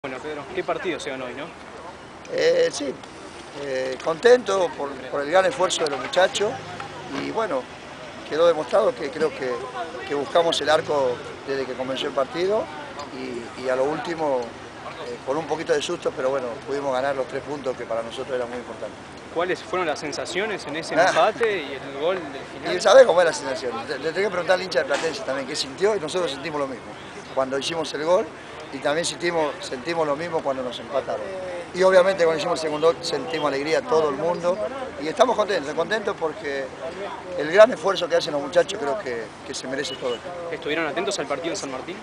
Bueno, Pedro, ¿qué partido se ganó hoy, no? Sí, contento por el gran esfuerzo de los muchachos y bueno, quedó demostrado que creo que buscamos el arco desde que comenzó el partido y a lo último, con un poquito de susto, pero bueno, pudimos ganar los 3 puntos que para nosotros era muy importante. ¿Cuáles fueron las sensaciones en ese empate y el gol del final? Y sabés cómo es la sensación. Le tengo que preguntar al hincha de Platense también qué sintió y nosotros sentimos lo mismo cuando hicimos el gol y también sentimos lo mismo cuando nos empataron. Y obviamente cuando hicimos el segundo gol sentimos alegría todo el mundo y estamos contentos porque el gran esfuerzo que hacen los muchachos creo que se merece todo. ¿Estuvieron atentos al partido en San Martín?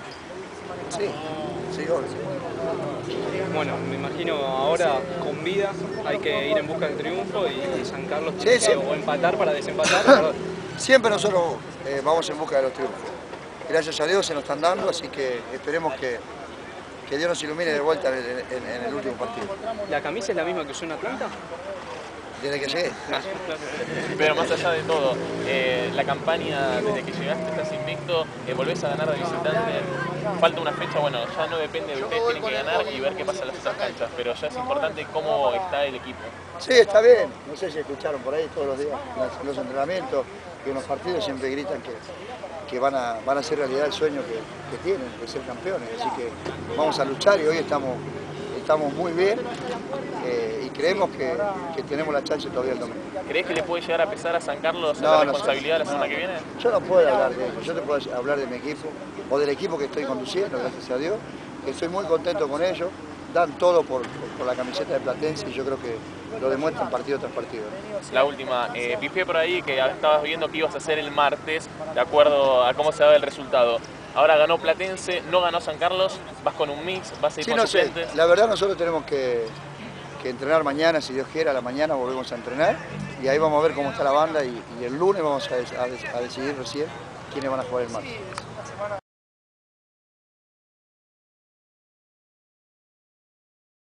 Sí, sí, obvio. Bueno, me imagino ahora con vida hay que ir en busca del triunfo y San Carlos Sí, tiene que siempre. o empatar para desempatar. Siempre nosotros vamos en busca de los triunfos. Gracias a Dios se nos están dando, así que esperemos que Dios nos ilumine de vuelta en el último partido. ¿La camisa es la misma que usó en Atlanta? Desde que llegué. Pero más allá de todo, la campaña desde que llegaste estás invicto, volvés a ganar de visitante, falta una fecha, bueno, ya no depende de ustedes, tienen que ganar y ver qué pasa en las otras canchas, pero ya es importante cómo está el equipo. Sí, está bien, no sé si escucharon por ahí todos los días en los entrenamientos y en los partidos siempre gritan que van a hacer realidad el sueño que tienen, de ser campeones, así que vamos a luchar y hoy estamos muy bien y creemos que tenemos la chance todavía el domingo. ¿Crees que le puede llegar a pesar a San Carlos la responsabilidad la semana que viene? Yo no puedo hablar de eso, yo te puedo hablar de mi equipo o del equipo que estoy conduciendo, gracias a Dios, que estoy muy contento con ellos, dan todo por la camiseta de Platense y yo creo que lo demuestran partido tras partido. La última, pifié por ahí que estabas viendo que ibas a hacer el martes, de acuerdo a cómo se daba el resultado. Ahora ganó Platense, no ganó San Carlos, vas con un mix, vas a ir con suplentes. La verdad nosotros tenemos que entrenar mañana, si Dios quiere, a la mañana volvemos a entrenar y ahí vamos a ver cómo está la banda y el lunes vamos a decidir recién quiénes van a jugar el martes.